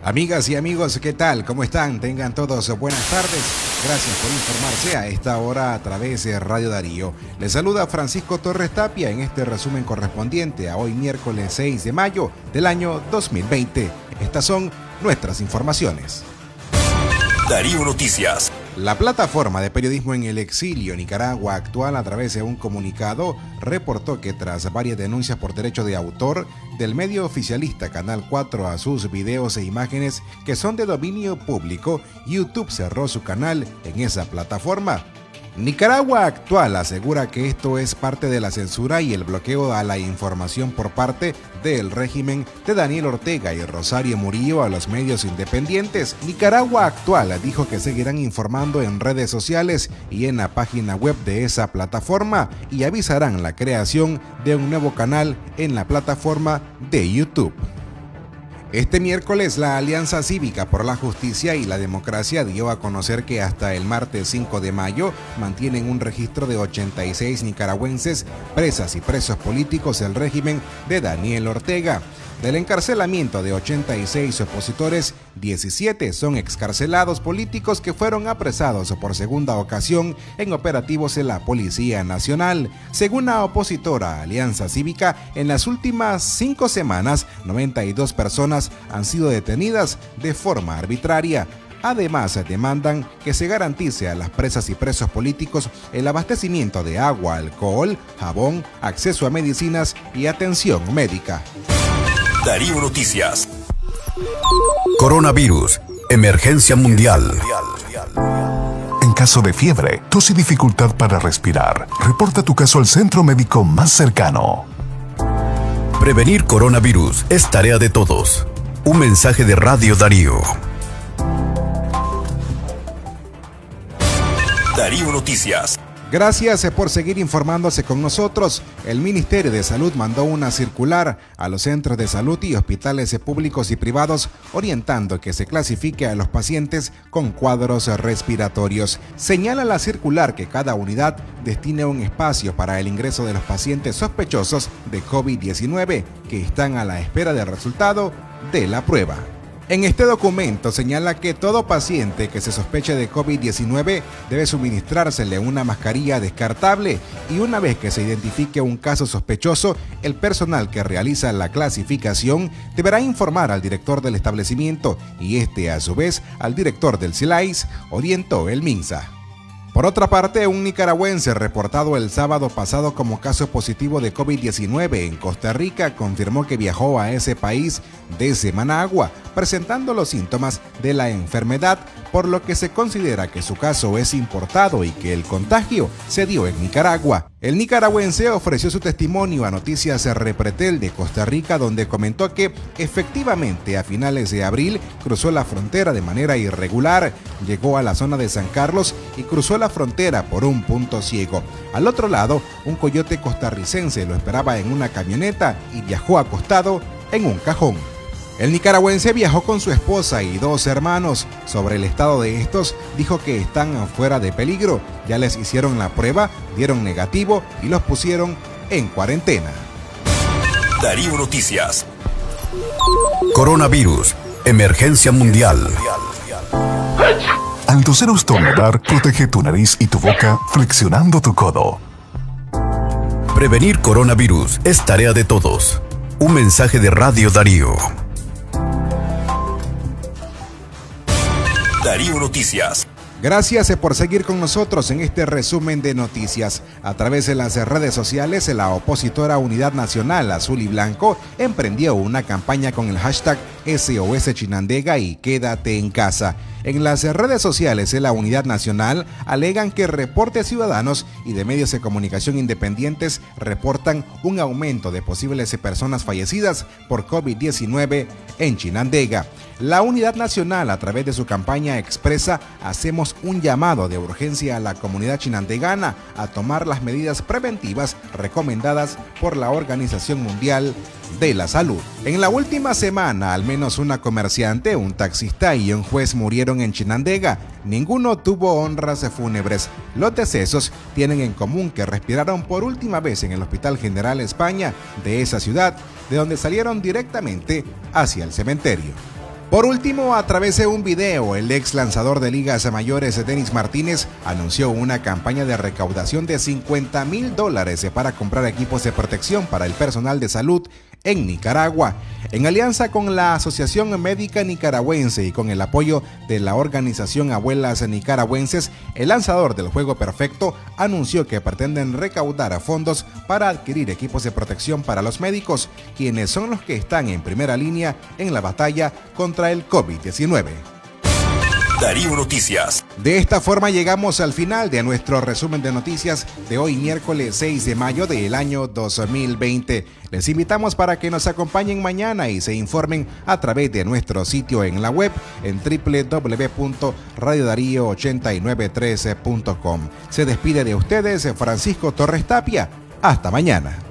Amigas y amigos, ¿qué tal? ¿Cómo están? Tengan todos buenas tardes. Gracias por informarse a esta hora a través de Radio Darío. Les saluda Francisco Torres Tapia en este resumen correspondiente a hoy miércoles 6 de mayo del año 2020. Estas son nuestras informaciones. Darío Noticias. La plataforma de periodismo en el exilio Nicaragua Actual, a través de un comunicado, reportó que tras varias denuncias por derecho de autor del medio oficialista Canal 4 a sus videos e imágenes que son de dominio público, YouTube cerró su canal en esa plataforma. Nicaragua Actual asegura que esto es parte de la censura y el bloqueo a la información por parte del régimen de Daniel Ortega y Rosario Murillo a los medios independientes. Nicaragua Actual dijo que seguirán informando en redes sociales y en la página web de esa plataforma y avisarán la creación de un nuevo canal en la plataforma de YouTube. Este miércoles, la Alianza Cívica por la Justicia y la Democracia dio a conocer que hasta el martes 5 de mayo mantienen un registro de 86 nicaragüenses presas y presos políticos del régimen de Daniel Ortega. Del encarcelamiento de 86 opositores, 17 son excarcelados políticos que fueron apresados por segunda ocasión en operativos de la Policía Nacional. Según la opositora Alianza Cívica, en las últimas 5 semanas, 92 personas han sido detenidas de forma arbitraria. Además, demandan que se garantice a las presas y presos políticos el abastecimiento de agua, alcohol, jabón, acceso a medicinas y atención médica. Darío Noticias. Coronavirus. Emergencia mundial. En caso de fiebre, tos y dificultad para respirar, reporta tu caso al centro médico más cercano. Prevenir coronavirus es tarea de todos. Un mensaje de Radio Darío. Darío Noticias. Gracias por seguir informándose con nosotros. El Ministerio de Salud mandó una circular a los centros de salud y hospitales públicos y privados orientando que se clasifique a los pacientes con cuadros respiratorios. Señala la circular que cada unidad destine un espacio para el ingreso de los pacientes sospechosos de COVID-19 que están a la espera del resultado de la prueba. En este documento señala que todo paciente que se sospeche de COVID-19 debe suministrársele una mascarilla descartable y una vez que se identifique un caso sospechoso, el personal que realiza la clasificación deberá informar al director del establecimiento y este a su vez al director del SILAIS, orientó el MINSA. Por otra parte, un nicaragüense reportado el sábado pasado como caso positivo de COVID-19 en Costa Rica confirmó que viajó a ese país desde Managua, presentando los síntomas de la enfermedad, por lo que se considera que su caso es importado y que el contagio se dio en Nicaragua. El nicaragüense ofreció su testimonio a Noticias Repretel de Costa Rica, donde comentó que efectivamente a finales de abril cruzó la frontera de manera irregular, llegó a la zona de San Carlos y cruzó la frontera por un punto ciego. Al otro lado, un coyote costarricense lo esperaba en una camioneta y viajó acostado en un cajón. El nicaragüense viajó con su esposa y 2 hermanos. Sobre el estado de estos, dijo que están fuera de peligro. Ya les hicieron la prueba, dieron negativo y los pusieron en cuarentena. Darío Noticias. Coronavirus. Emergencia mundial. Al toser o estornudar, protege tu nariz y tu boca flexionando tu codo. Prevenir coronavirus es tarea de todos. Un mensaje de Radio Darío. Darío Noticias. Gracias por seguir con nosotros en este resumen de noticias. A través de las redes sociales, la opositora Unidad Nacional Azul y Blanco emprendió una campaña con el hashtag SOS Chinandega y Quédate en Casa. En las redes sociales de la Unidad Nacional alegan que reportes ciudadanos y de medios de comunicación independientes reportan un aumento de posibles personas fallecidas por COVID-19 en Chinandega. La Unidad Nacional, a través de su campaña, expresa: hacemos un llamado de urgencia a la comunidad chinandegana a tomar las medidas preventivas recomendadas por la Organización Mundial de la Salud. En la última semana, al menos una comerciante, un taxista y un juez murieron en Chinandega. Ninguno tuvo honras fúnebres. Los decesos tienen en común que respiraron por última vez en el Hospital General España de esa ciudad, de donde salieron directamente hacia el cementerio. Por último, a través de un video, el ex lanzador de ligas mayores Denis Martínez anunció una campaña de recaudación de $50,000 para comprar equipos de protección para el personal de salud en Nicaragua. En alianza con la Asociación Médica Nicaragüense y con el apoyo de la organización Abuelas Nicaragüenses, el lanzador del Juego Perfecto anunció que pretenden recaudar fondos para adquirir equipos de protección para los médicos, quienes son los que están en primera línea en la batalla contra el COVID-19. Darío Noticias. De esta forma llegamos al final de nuestro resumen de noticias de hoy, miércoles 6 de mayo del año 2020. Les invitamos para que nos acompañen mañana y se informen a través de nuestro sitio en la web en www.radiodarío8913.com. Se despide de ustedes Francisco Torres Tapia. Hasta mañana.